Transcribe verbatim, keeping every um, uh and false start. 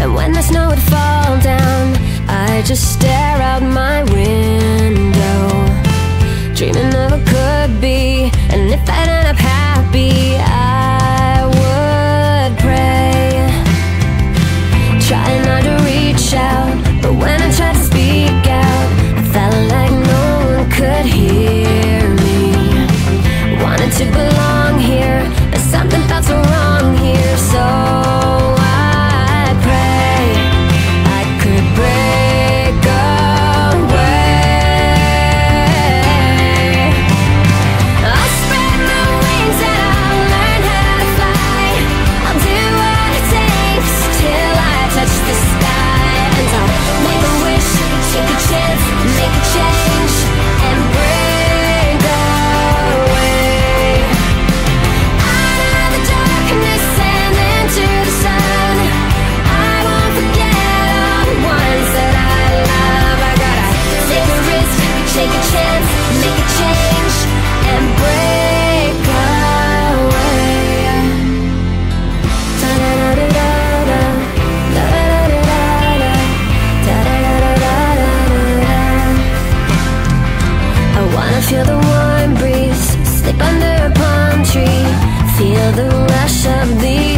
And when the snow would fall down, I just stare out my window, dreaming of what could be. And if I'd end up happy, I would pray, trying not to reach out. But when I tried to speak out, I felt like no one could hear me. Wanted to belong here, but something felt so wrong here. So I pray I could break away. I'll spread my wings and I'll learn how to fly. I'll do what it takes till I touch the sky. And I'll make a wish, take a chance, make a change, and break away. Out of the darkness and into the sun, I won't forget all the ones that I love. I gotta take a risk, take a chance, make a change, and break away. Da-da-da-da-da-da, da-da-da-da-da-da, da-da-da-da-da-da. I wanna feel the warm breeze, sleep under a palm tree, feel the rush of the